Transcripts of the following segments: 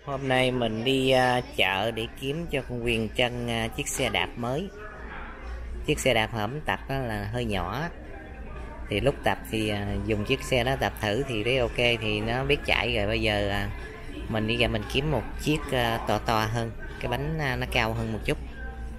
Hôm nay mình đi chợ để kiếm cho con Huyền Trân chiếc xe đạp mới. Chiếc xe đạp hổm tập là hơi nhỏ. Thì lúc tập thì dùng chiếc xe đó tập thử thì thấy ok, thì nó biết chạy rồi. Bây giờ mình đi ra mình kiếm một chiếc to to hơn, cái bánh nó cao hơn một chút.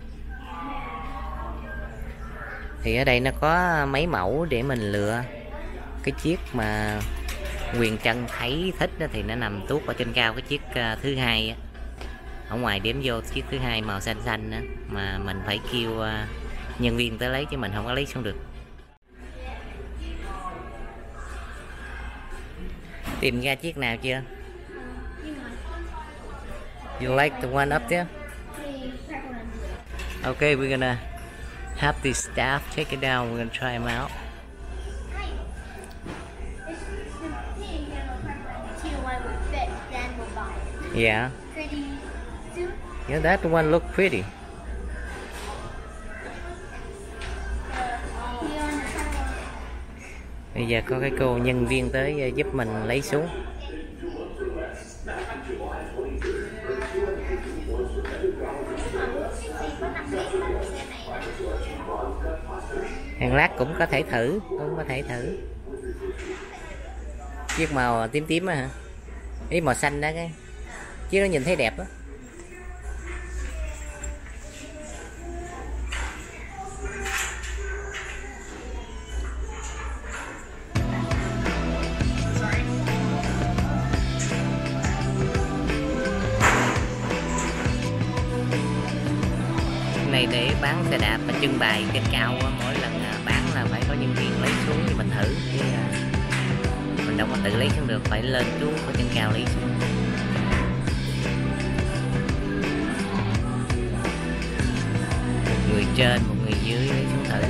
Thì ở đây nó có mấy mẫu để mình lựa. Cái chiếc mà Huyền Trân thấy thích đó thì nó nằm tuốt ở trên cao cái chiếc thứ hai á. Ở ngoài đếm vô chiếc thứ hai màu xanh xanh đó, mà mình phải kêu nhân viên tới lấy chứ mình không có lấy xuống được. Tìm ra chiếc nào chưa? You like the one up there? Okay, we're gonna have the staff take it down. We're gonna try them out. Yeah. Yeah, that one look pretty. Bây giờ có cái cô nhân viên tới giúp mình lấy xuống. Hàng lát cũng có thể thử, chiếc màu tím tím á hả? Ý màu xanh đó, cái chiếc nó nhìn thấy đẹp á. Này để bán xe đạp và trưng bày trên cao á, mỗi lần bán là phải có nhân viên lấy xuống thì mình thử, chứ mình đâu có tự lấy xuống được, phải lên xuống ở trên cao lấy xuống. Một người trên, một người dưới lấy xuống thử.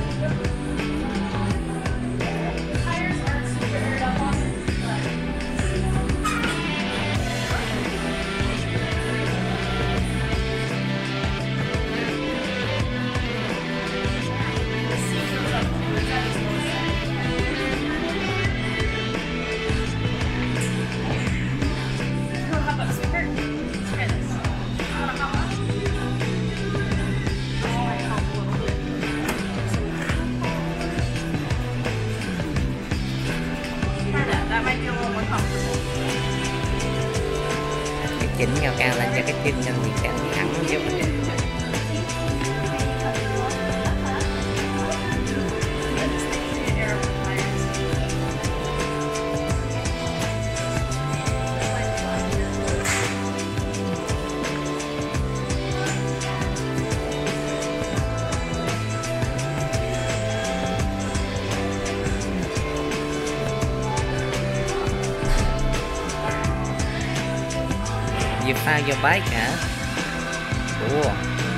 Chỉnh cao cao lên cho cái chân cho mình sẽ thẳng vô mình. You found your bike hả? Cool.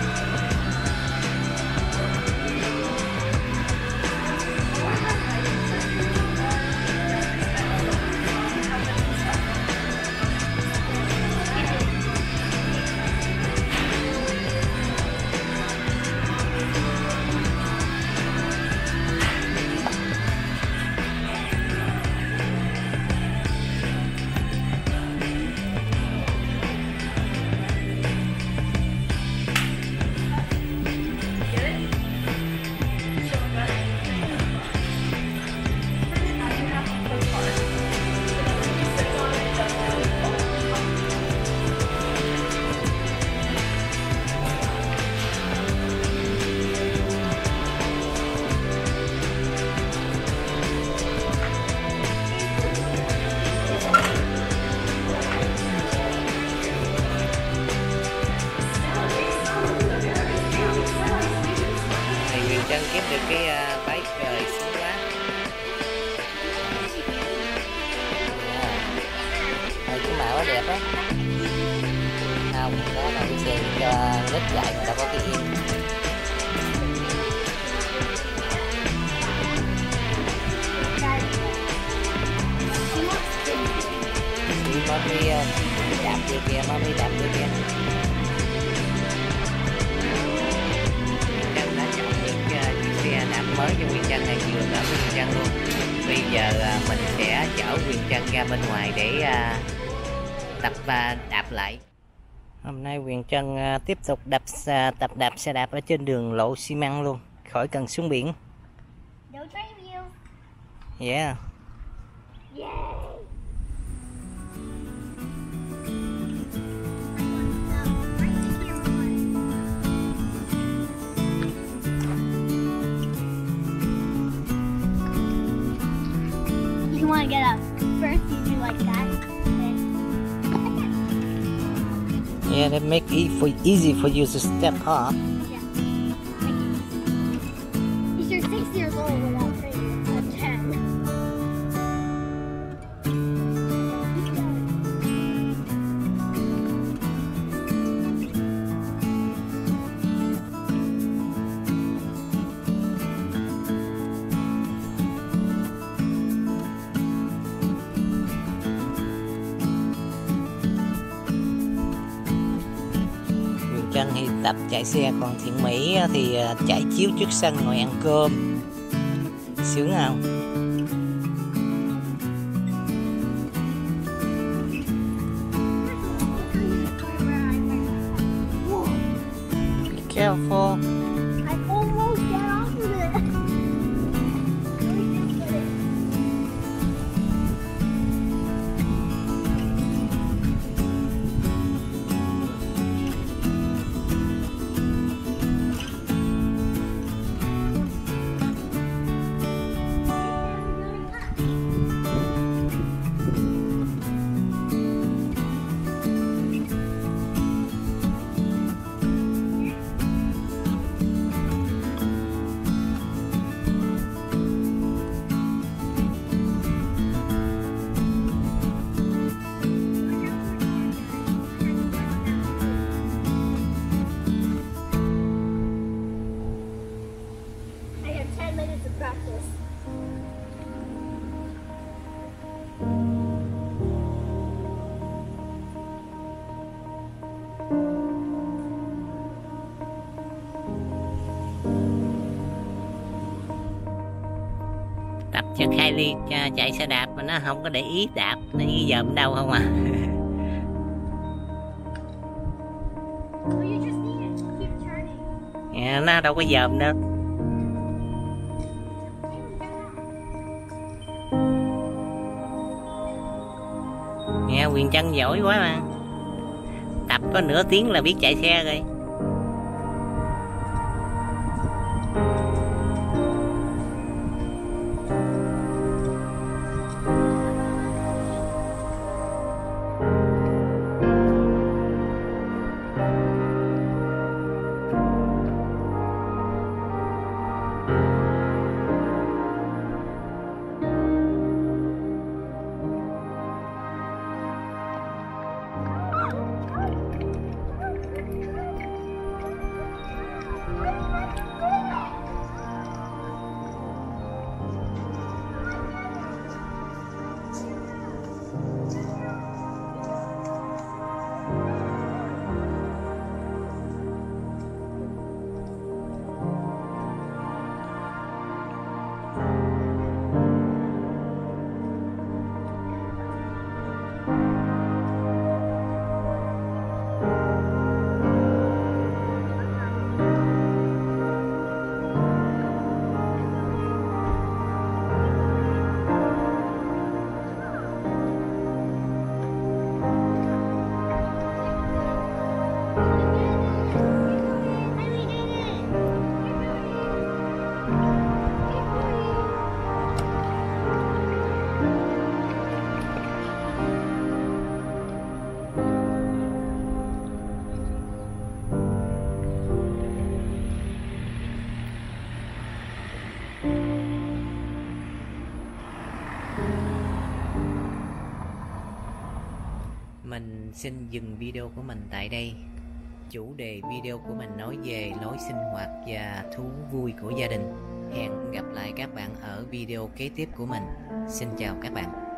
Chân kiếm được cái bike trời xuống quá. Cái màu nó đẹp á. Không, đó là cái xe cho nít chạy mà đâu có cái yên. Mommy đạp vô kia, mommy đạp vô kia. Xe đạp mới cho Huyền Trân này vừa đỡ Huyền Trân luôn. Bây giờ mình sẽ chở Huyền Trân ra bên ngoài để tập đạp lại. Hôm nay Quyền Trân tiếp tục tập đạp xe đạp ở trên đường lộ xi măng luôn, khỏi cần xuống biển. Yeah. You want to get up first, you do like that. Yeah, that make it easy for you to step up. Yeah. If you're 6 years old without training, it's 10. Trân thì tập chạy xe, còn Thiện Mỹ thì chạy chiếu trước sân ngồi ăn cơm. Sướng không? Be careful. I almost got off of it. I have 10 minutes of practice. Tập cho Kylie chạy xe đạp mà nó không có để ý đạp, nó như dòm đâu không à. Well, you just need to keep turning. Yeah, nó đâu có dòm đâu. Nghe Quyền Trân giỏi quá mà. Tập có nửa tiếng là biết chạy xe rồi. Mình xin dừng video của mình tại đây. Chủ đề video của mình nói về lối sinh hoạt và thú vui của gia đình. Hẹn gặp lại các bạn ở video kế tiếp của mình. Xin chào các bạn.